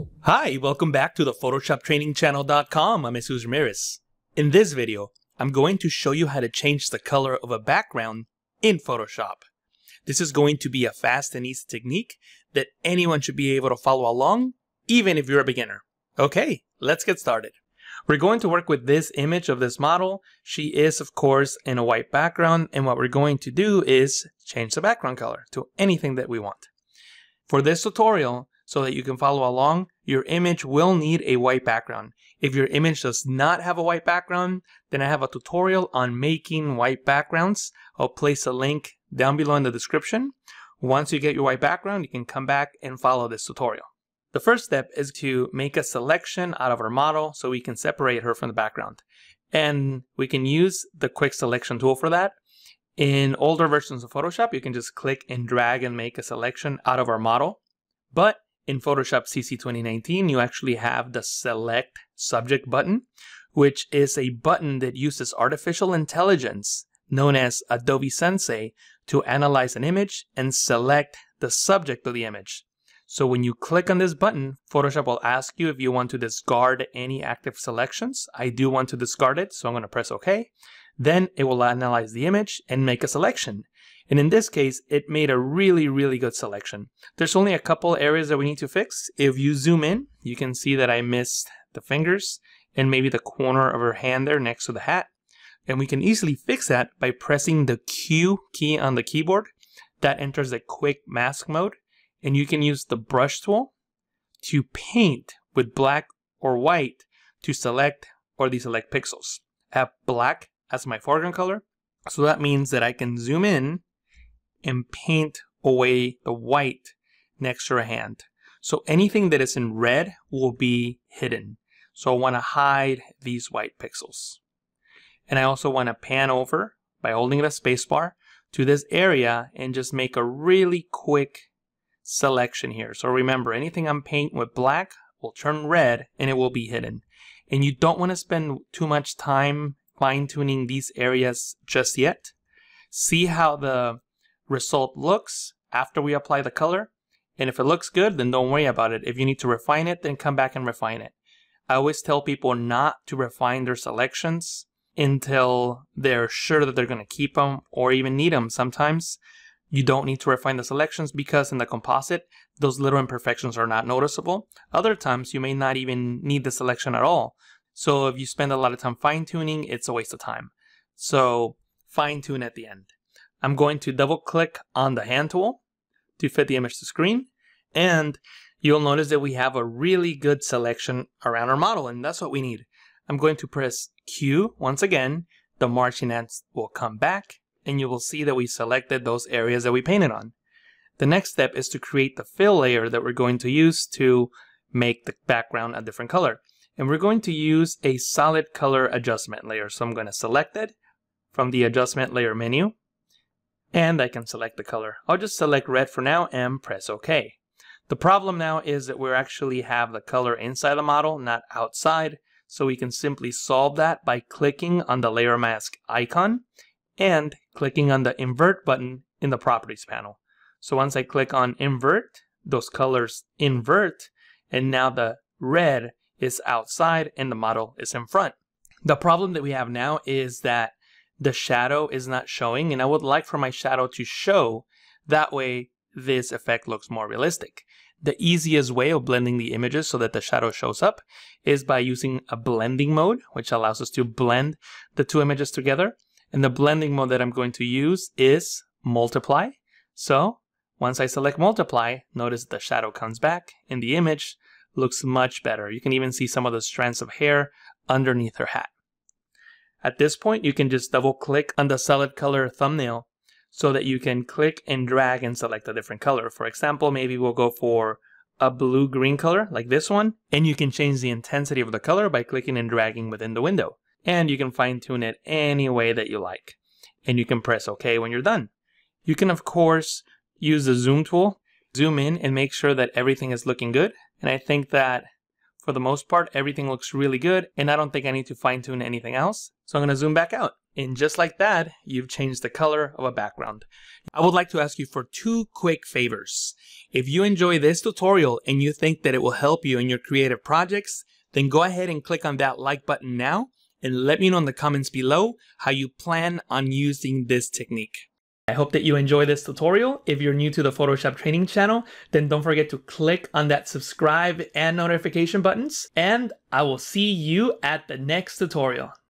Hi, welcome back to the PhotoshopTrainingChannel.com. I'm Jesus Ramirez. In this video, I'm going to show you how to change the color of a background in Photoshop. This is going to be a fast and easy technique that anyone should be able to follow along, even if you're a beginner. Okay, let's get started. We're going to work with this image of this model. She is, of course, in a white background, and what we're going to do is change the background color to anything that we want. For this tutorial, so that you can follow along, your image will need a white background. If your image does not have a white background, then I have a tutorial on making white backgrounds. I'll place a link down below in the description. Once you get your white background, you can come back and follow this tutorial. The first step is to make a selection out of our model so we can separate her from the background. And we can use the quick selection tool for that. In older versions of Photoshop, you can just click and drag and make a selection out of our model. But in Photoshop CC 2019, you actually have the Select Subject button, which is a button that uses artificial intelligence known as Adobe Sensei to analyze an image and select the subject of the image. So when you click on this button, Photoshop will ask you if you want to discard any active selections. I do want to discard it, so I'm going to press OK. Then it will analyze the image and make a selection. And in this case, it made a really good selection. There's only a couple areas that we need to fix. If you zoom in, you can see that I missed the fingers and maybe the corner of her hand there next to the hat. And we can easily fix that by pressing the Q key on the keyboard. That enters a quick mask mode. And you can use the brush tool to paint with black or white to select or deselect pixels. I have black as my foreground color. So that means that I can zoom in and paint away the white next to her hand. So anything that is in red will be hidden. So I want to hide these white pixels. And I also want to pan over by holding the spacebar to this area and just make a really quick selection here. So remember, anything I'm painting with black will turn red and it will be hidden. And you don't want to spend too much time fine-tuning these areas just yet. See how the result looks after we apply the color, and if it looks good, then don't worry about it. If you need to refine it, then come back and refine it. I always tell people not to refine their selections until they're sure that they're going to keep them or even need them. Sometimes you don't need to refine the selections because in the composite, those little imperfections are not noticeable. Other times you may not even need the selection at all. So if you spend a lot of time fine-tuning, it's a waste of time. So fine-tune at the end. I'm going to double-click on the hand tool to fit the image to screen. And you'll notice that we have a really good selection around our model, and that's what we need. I'm going to press Q once again. The marching ants will come back, and you will see that we selected those areas that we painted on. The next step is to create the fill layer that we're going to use to make the background a different color. And we're going to use a solid color adjustment layer. So I'm going to select it from the adjustment layer menu. And I can select the color. I'll just select red for now and press OK. The problem now is that we actually have the color inside the model, not outside. So we can simply solve that by clicking on the layer mask icon and clicking on the invert button in the properties panel. So once I click on invert, those colors invert, and now the red is outside and the model is in front. The problem that we have now is that the shadow is not showing, and I would like for my shadow to show. That way this effect looks more realistic. The easiest way of blending the images so that the shadow shows up is by using a blending mode, which allows us to blend the two images together. And the blending mode that I'm going to use is multiply. So once I select multiply, notice the shadow comes back and the image looks much better. You can even see some of the strands of hair underneath her hat. At this point, you can just double click on the solid color thumbnail so that you can click and drag and select a different color. For example, maybe we'll go for a blue-green color like this one, and you can change the intensity of the color by clicking and dragging within the window. And you can fine-tune it any way that you like. And you can press OK when you're done. You can, of course, use the zoom tool, zoom in and make sure that everything is looking good. And I think that for the most part, everything looks really good, and I don't think I need to fine-tune anything else. So I'm going to zoom back out. And just like that, you've changed the color of a background. I would like to ask you for 2 quick favors. If you enjoy this tutorial and you think that it will help you in your creative projects, then go ahead and click on that like button now and let me know in the comments below how you plan on using this technique. I hope that you enjoy this tutorial. If you're new to the Photoshop training channel, then don't forget to click on that subscribe and notification buttons, and I will see you at the next tutorial.